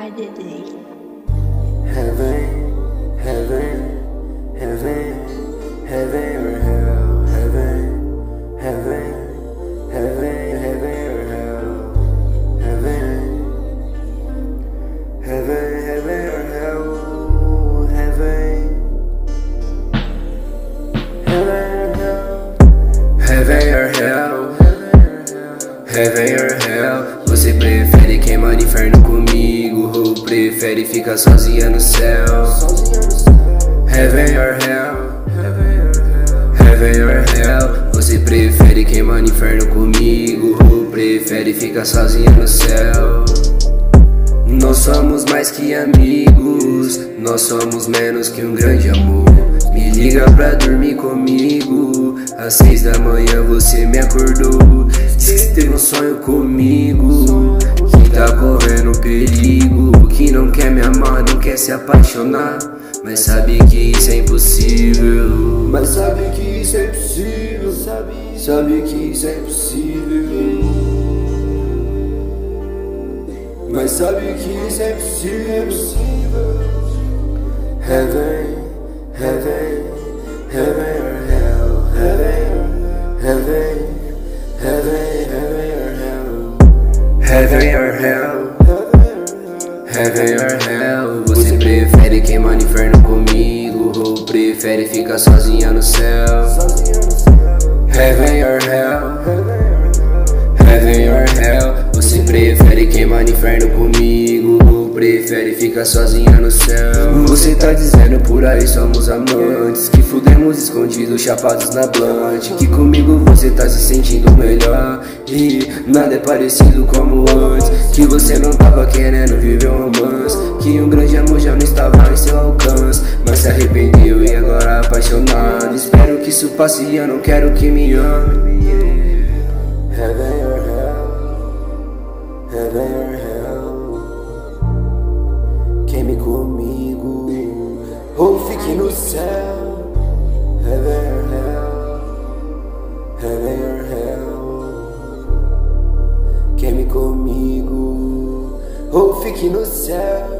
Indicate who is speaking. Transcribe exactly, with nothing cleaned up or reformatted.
Speaker 1: by the day.
Speaker 2: Heaven, heaven, heaven, heaven or hell. Heaven, heaven, heaven, heaven or hell. Heaven, heaven, heaven or hell. Heaven, heaven or hell. Heaven or hell. Heaven or hell. Você prefere queimar no inferno comigo ou prefere ficar sozinha no céu? Heaven or hell. Heaven or hell. Você prefere queimar no inferno comigo ou prefere ficar sozinha no céu? Nós somos mais que amigos, nós somos menos que um grande amor. Me liga pra dormir comigo, às seis da manhã você me acordou. Diz que teve um sonho comigo, que tá correndo perigo, que não quer me amar, não quer se apaixonar, mas sabe que isso é impossível. Mas sabe que isso é impossível, sabe, sabe que isso é impossível. Mas sabe que isso é impossível. Heaven, heaven, heaven or hell. Heaven, heaven, heaven, heaven or hell. Heaven or hell. Heaven or hell. Você prefere queimar no inferno comigo ou prefere ficar sozinha no céu? Heaven or hell. Heaven or hell. Você prefere queimar no inferno comigo ou prefere ficar sozinha no céu? Você tá dizendo por aí somos amantes, que fudemos escondidos, chapados na blunt, que comigo você tá se sentindo melhor e nada é parecido como antes, que você não tava querendo viver um romance, que um grande amor já não estava em seu alcance, mas se arrependeu e agora apaixonado. Espero que isso passe e eu não quero que me ame. Heaven or hell. Heaven or hell. Queime comigo ou fique no céu. Heaven or hell. Heaven or hell. Queime comigo ou fique no céu.